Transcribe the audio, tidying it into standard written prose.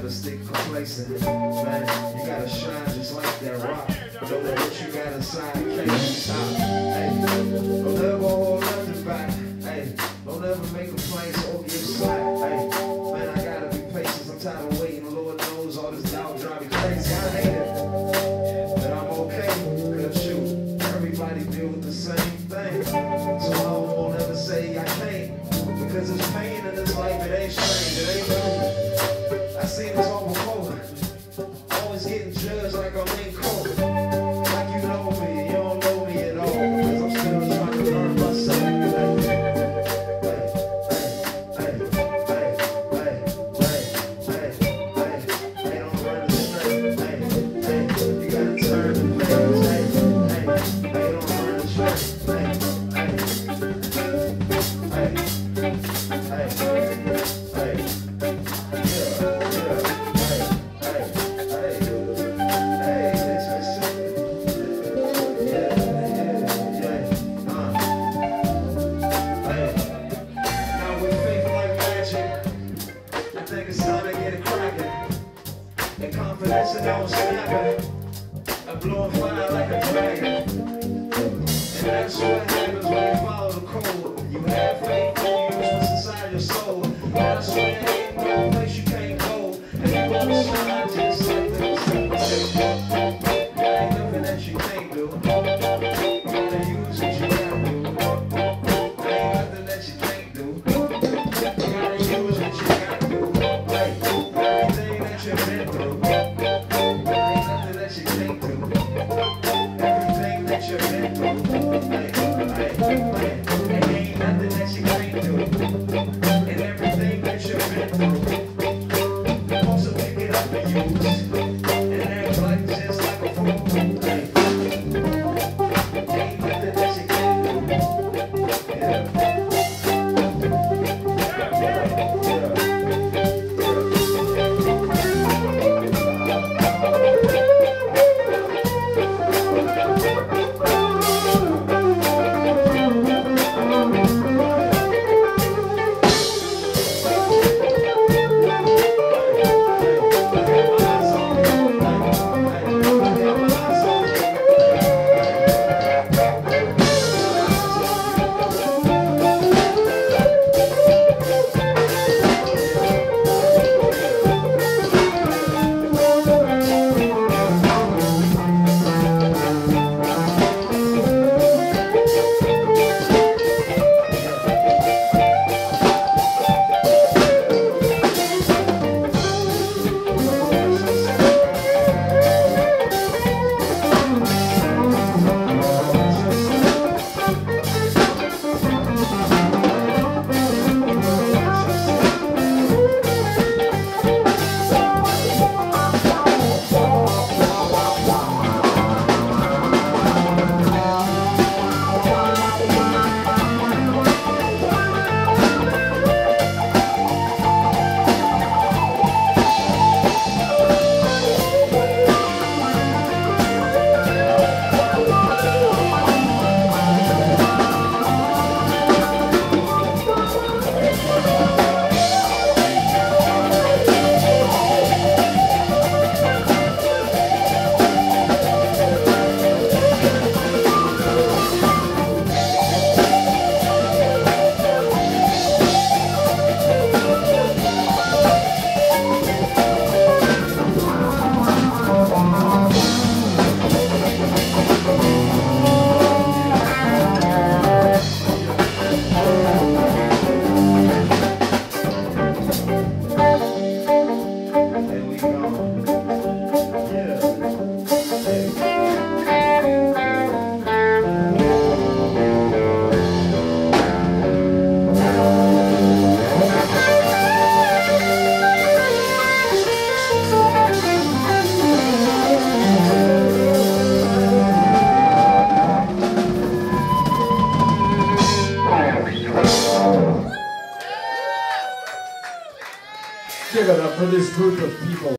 never stick complacent. Man, you gotta shine just like that rock. Don't know what you got inside in case you stop. Hey, don't ever hold nothing back. Hey, don't ever make complaints or give slack. Hey, man, I gotta be patient. I'm tired of waiting. Lord knows all this doubt drive me crazy. I hate it, but I'm okay. Cause shoot, everybody deal with the same thing. So I won't ever say I can't. Because it's pain in this life, it ain't strange, it ain't new. I seen this all before. Always getting judged like I'm in court. Like you know me, you don't know me at all. Because I'm still trying to learn myself. Hey, don't run the straight. Hey, you gotta turn the page. Hey, don't run the straight. Confidence and don't snap it. I'm blowing fire like a dragon. And that's what happens when you follow the code. You have faith and you use what's inside your soul. That's why there ain't no place you can't go. And you gonna shine just like this. There ain't nothing that you can't do. You gotta use what you gotta do. There ain't nothing that you can't do. You gotta use what you gotta do. Like everything that you've been through. Give it up for this group of people.